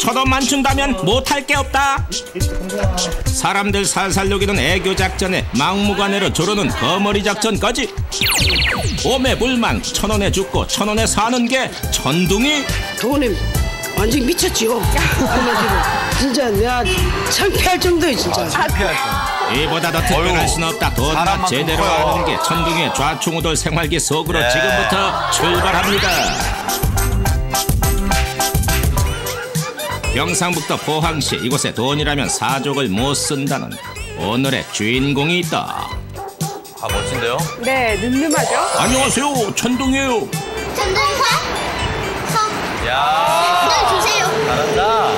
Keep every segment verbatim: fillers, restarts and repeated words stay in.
천 원만 준다면 못할 게 없다. 사람들 살살 녹이는 애교 작전에 막무가내로 조르는 거머리 작전까지. 오매불망 천 원에 죽고 천 원에 사는 게 천둥이. 돈에 완전 미쳤지요. 진짜 내가 창피할 정도예요 진짜. 창피할 정도. 이보다 더 특별할 순 없다. 돈맛 제대로 커요. 아는 게 천둥이의 좌충우돌 생활기 속으로 네. 지금부터 출발합니다. 경상북도 포항시, 이곳에 돈이라면 사족을 못 쓴다는 오늘의 주인공이 있다. 아 멋진데요? 네, 늠름하죠? 안녕하세요, 천둥이에요. 전동사? 서. 야 네, 주세요. 잘한다.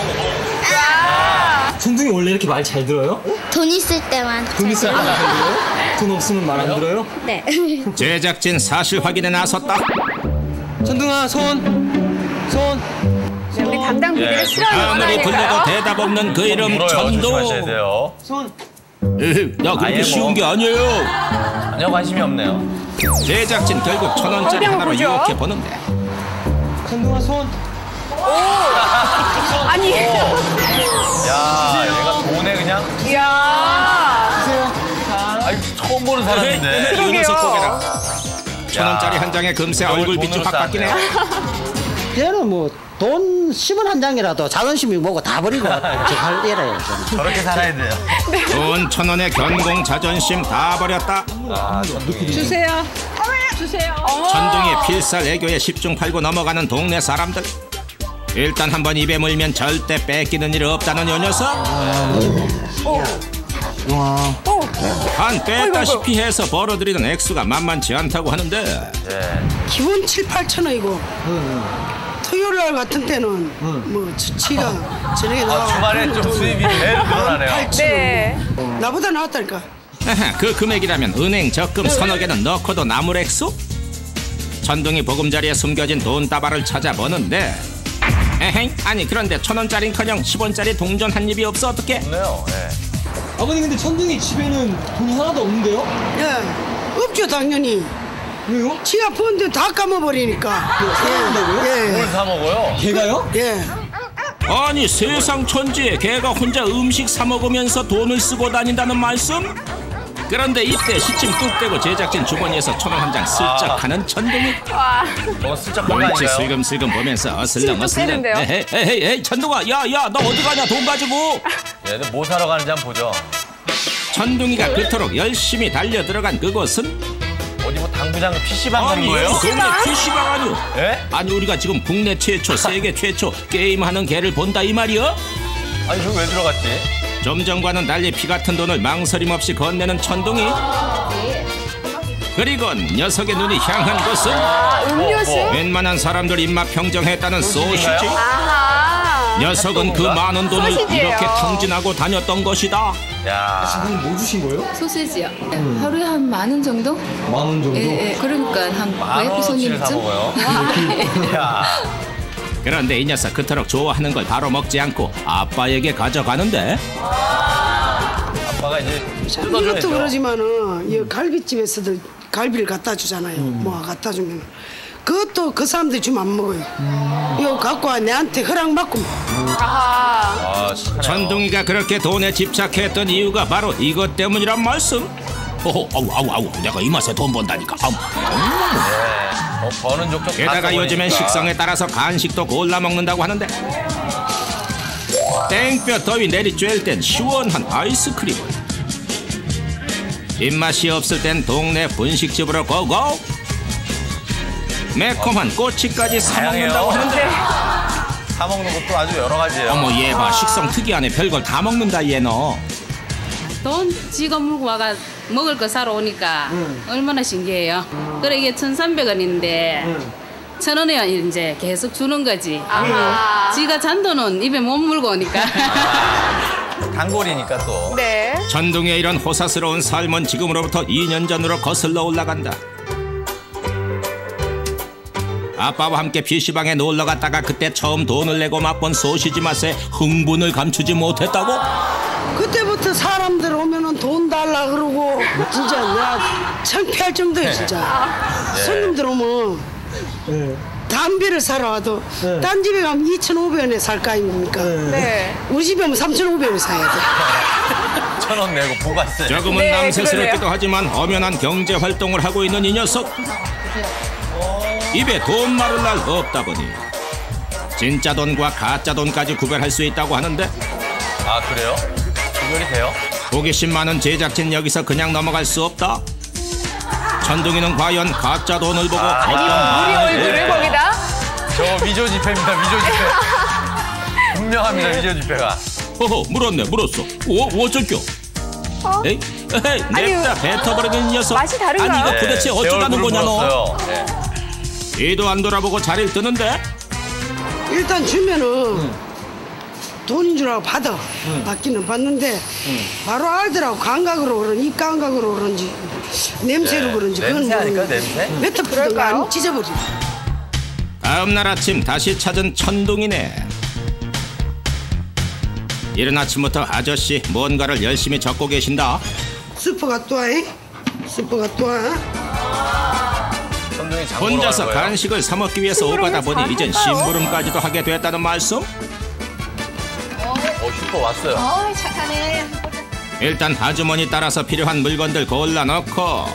천둥이 원래 이렇게 말 잘 들어요? 돈 있을 때만. 돈 있을 때 말 안 들어요? 돈 없으면 말 안 들어요? 네. 제작진 사실 확인에 나섰다. 천둥아 손! 손! 네, 우리 담당 비디를 예, 싫어하는 건 아무리 불러도 아닐까요? 대답 없는 그 이름 물어요. 조심하셔야 천둥. 돼요. 손! 에헤, 야 그렇게 아예 뭐. 쉬운 게 아니에요. 전혀 관심이 없네요. 제작진 결국 천 원짜리 어디 한번 하나로 보죠? 유혹해 보는데. 천둥아 손! 아니, 야 얘가 돈에 그냥 이야. 아니 처음 보는 사람인데. 이 녀석 보게라. 천 야. 원짜리 한 장에 금세 이걸 얼굴빛이 돈으로 확 바뀌네. 걔는 뭐 돈 십 원 한 장이라도 자존심이 뭐고 다 버리고 저할 때라요. 저렇게 살아야 돼요. 돈 천 원의 견공 자존심 다 버렸다. 아 천둥이. 주세요. 주세요. 천둥이 필살 애교에 십중팔구 넘어가는 동네 사람들. 일단 한번 입에 물면 절대 뺏기는 일 없다는 요 녀석. 한 뺐다시피 해서 벌어들이는 액수가 만만치 않다고 하는데. 예. 기본 칠, 팔천 원이고. 토요일 날 같은 때는 뭐 치가 저녁에 아 나와. 주말에 좀 수입이 배로 늘어나네요. 네. 나보다 나왔다니까. 아하, 그 금액이라면 은행 적금 서너 개는 넣고도 남을 액수? 천둥이 보금자리에 숨겨진 돈다발을 찾아보는데. 에헤이, 아니 그런데 천 원짜리는커녕 십 원짜리 동전 한 입이 없어 어떡해? 없네요. 예. 아버님 근데 천둥이 집에는 돈이 하나도 없는데요? 예. 없죠 당연히. 왜요? 지가 펀드 다 까먹어버리니까. 예. 뭘 사 먹어요? 걔가요? 예. 아니 세상 천지에 걔가 혼자 음식 사 먹으면서 돈을 쓰고 다닌다는 말씀? 그런데 이때 시침 뚝 떼고 제작진 주머니에서 천 원 한 장 슬쩍 하는 천둥이. 뭐 슬쩍 한거 눈치 아닌가요? 슬금슬금 보면서 어슬렁 어슬렁. 떼는데요? 에헤이 에헤이 에헤이 천둥아 야야 너 어디 가냐 돈 가지고. 얘들 뭐 사러 가는지 한번 보죠. 천둥이가 그토록 열심히 달려 들어간 그곳은 어디 뭐 당구장 피시방 가는 아니 거예요? 동네 피시방 아니오. 예? 아니 우리가 지금 국내 최초 세계 최초 게임하는 개를 본다 이 말이여? 아니 저기 왜 들어갔지? 좀 전과는 달리 피 같은 돈을 망설임 없이 건네는 천둥이. 그리고 녀석의 눈이 향한 곳은 음료수? 뭐, 뭐. 웬만한 사람들 입맛 평정했다는 소시지. 아하. 녀석은 그 많은 돈을 소시지예요. 이렇게 탕진하고 다녔던 것이다. 야 지금 뭐 주신 거예요? 소시지요. 하루에 한 만 원 정도? 만 원 정도? 예, 예. 그러니까 한 만 와이프 원어치를 사 손님쯤? 먹어요. 야 그런데 이 녀석 그토록 좋아하는 걸 바로 먹지 않고 아빠에게 가져가는데. 아빠가 이제 이것도 뜯어줘야죠. 그러지만은 이 갈비집에서도 갈비를 갖다 주잖아요. 뭐 갖다 주면 그것도 그 사람들이 주면 안 먹어요. 이거 갖고 와 내한테 허락 받고 먹어. 아하. 아 착하네요. 천둥이가 그렇게 돈에 집착했던 이유가 바로 이것 때문이란 말씀. 어허, 아우 아우 아우 내가 이 맛에 돈 번다니까. 아우. 네. 뭐 버는 족족 다 게다가 요즘엔 써버리니까. 식성에 따라서 간식도 골라 먹는다고 하는데. 땡볕 더위 내리쬐을 땐 시원한 아이스크림을, 입맛이 없을 땐 동네 분식집으로 고고. 매콤한 꼬치까지 사 먹는다고 하는데. 사 먹는 것도 아주 여러 가지예요. 어머 얘 봐, 식성 특이하네. 별걸 다 먹는다 얘 너. 돈 지가 물고 와가 먹을 거 사러 오니까 얼마나 신기해요. 그래 이게 천삼백 원인데 천 원에 이제 계속 주는 거지. 아하. 지가 잔돈은 입에 못 물고 오니까. 단골이니까 또. 네. 천둥의 이런 호사스러운 삶은 지금으로부터 이 년 전으로 거슬러 올라간다. 아빠와 함께 피시방에 놀러 갔다가 그때 처음 돈을 내고 맛본 소시지 맛에 흥분을 감추지 못했다고? 그때부터 사람들 오면은 돈 달라 그러고 진짜 내가 창피할 정도예요 진짜. 손님들 오면 다 담배를 사러 와도 네. 딴 집에 가면 이천오백 원에 살 거 아닙니까? 네. 우리 집에 오면 삼천오백 원에 사야 돼. 천 원 내고 부가세. 조금은 네, 남세스럽기도 그러네요. 하지만 엄연한 경제 활동을 하고 있는 이 녀석. 입에 돈 마를 날 없다 보니 진짜 돈과 가짜 돈까지 구별할 수 있다고 하는데 아 그래요? 구별이 돼요? 호기심 많은 제작진 여기서 그냥 넘어갈 수 없다. 천둥이는 과연 가짜 돈을 보고 아, 어떤 우리 반응을 얼굴을 보일까? 거기다. 저 미조 지폐입니다. 미조 지폐. 분명합니다. 미조 지폐가. 허허 물었네 물었어. 오 어쩔겨? 어? 에이 에이 냅다 뱉어버리는 녀석. 맛이 다른가요? 아니 이거 도대체 네, 어쩌자는 제 얼굴을 거냐 너. 물었어요. 네. 뒤도 안 돌아보고 자리를 뜨는데 일단 주면은 돈인 줄 알고 받아. 받기는 받는데 바로 알더라고. 감각으로 그런지 입 감각으로 그런지 냄새로 네. 그런지 냄새 아닐까요, 냄새? 뱉어붙은 거 그럴까요? 아니 찢어버려. 다음 날 아침 다시 찾은 천둥이네. 이른 아침부터 아저씨 뭔가를 열심히 적고 계신다. 슈퍼 갔다 와. 슈퍼 갔다 와. 천둥이 장보러 혼자서 가는 거예요? 간식을 사 먹기 위해서 오가다 보니 이젠 심부름까지도 하게 됐다는 말씀. 어 슈퍼 왔어요. 어, 착하네. 일단 아주머니 따라서 필요한 물건들 골라 넣고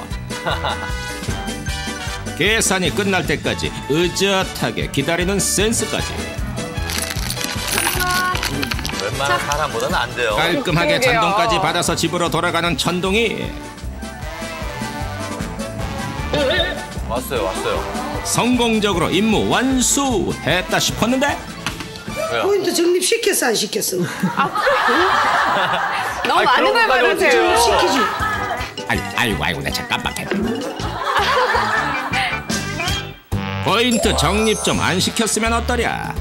계산이 끝날 때까지 의젓하게 기다리는 센스까지. 웬만한 사람보다는 안 돼요. 깔끔하게 그러게요. 잔돈까지 받아서 집으로 돌아가는 천둥이. 왔어요, 왔어요. 성공적으로 임무 완수했다 싶었는데 왜요? 포인트 적립시켰어 안 시켰어? 너무 아니, 많은 걸 그런 것까지 어떻게 받으세요. 해요? 시키지. 아이고 아이고 아이고 나 참 깜빡했다. 포인트 적립 좀 안 시켰으면 어떠랴.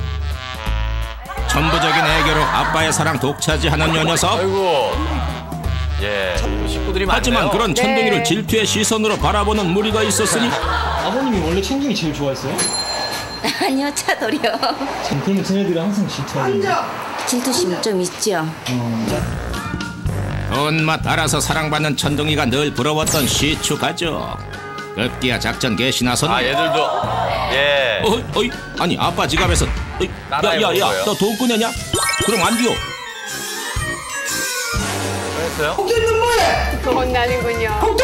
천부적인 애교로 아빠의 사랑 독차지하는 요 녀석. 아이고. 예, 식구들이 많네요. 하지만 그런 네. 천둥이를 질투의 시선으로 바라보는 무리가 있었으니 아버님이 원래 천둥이 제일 좋아했어요? 아니요, 차돌이요. 그러면 쟤네들이 항상 질투하는 앉아. 질투심 좀 있죠. 돈맛 알아서 사랑받는 천둥이가 늘 부러웠던 시추 가족. 급기야 작전 개시 나서는 아, 얘들도. 예. 어이, 어이, 아니 아빠 지갑에서 따라해 야야야 보는 너 돈 꺼내냐? 그럼 안 돼요. 그랬어요? 혹도 너 뭐해? 또 혼나는군요. 혹도!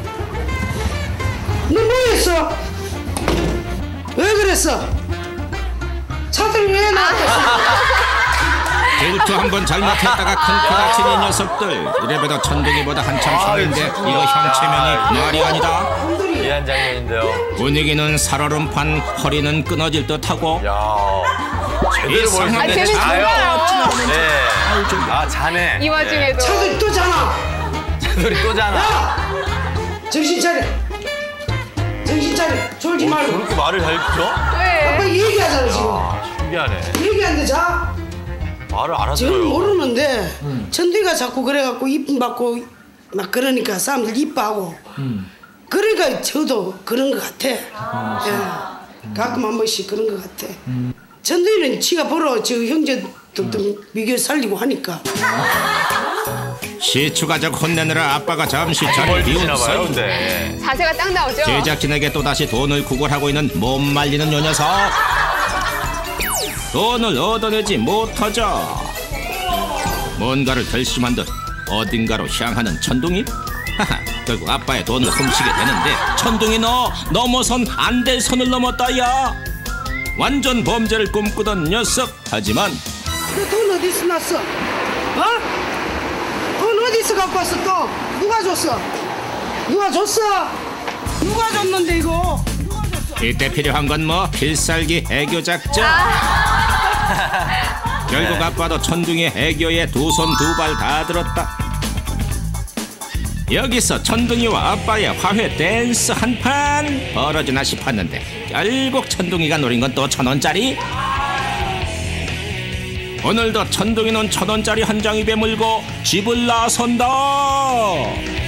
너 뭐했어? 왜 그랬어? 차들 왜 나왔어? 질투 한번 잘못했다가 큰코 다친 이 녀석들. 이래봬도 천둥이보다 한참 소인데 이거 형체면이 말이 아니다. 미안 장면인데요. 분위기는 살얼음판, 허리는 끊어질 듯하고 야. 제대로 이 상황에 뭘 재밌- 자요. 재밌어요. 네. 아, 자네. 이 와중에도. 차들 또 자나? 제대로 또잖아. 야! 정신 차려. 정신 차려. 졸지 말고. 저렇게 말을 잘 듣죠? 왜? 아빠 얘기하잖아 지금. 아, 신기하네. 얘기하는데 자. 말을 저는 알아들어요. 모르는데 천둥이가 자꾸 그래갖고 이쁨 받고 막 그러니까 사람들 이뻐하고 그러니까 저도 그런 것 같아. 예. 가끔 한 번씩 그런 것 같아. 천둥이는 지가 벌어 저 형제들도 미겨 살리고 하니까. 시추 가족 혼내느라 아빠가 잠시 자리를 뭘 비운 드시나 봐요, 사이 근데. 자세가 딱 나오죠? 제작진에게 또다시 돈을 구걸하고 있는 못 말리는 요 녀석. 돈을 얻어내지 못하자 뭔가를 결심한 듯 어딘가로 향하는 천둥이. 하하, 결국 아빠의 돈을 훔치게 되는데 천둥이 너 넘어선 안 될 선을 넘었다야. 완전 범죄를 꿈꾸던 녀석. 하지만 그 돈 어디서 났어? 어? 돈 어디서 갖고 왔어 또? 누가 줬어? 누가 줬어? 누가 줬는데 이거? 이때 필요한 건 뭐 필살기 애교 작전. 결국 아빠도 천둥이의 애교에 두 손 두 발 다 들었다. 여기서 천둥이와 아빠의 화해 댄스 한판 벌어지나 싶었는데 결국 천둥이가 노린 건 또 천 원짜리. 오늘도 천둥이는 천 원짜리 한 장 입에 물고 집을 나선다.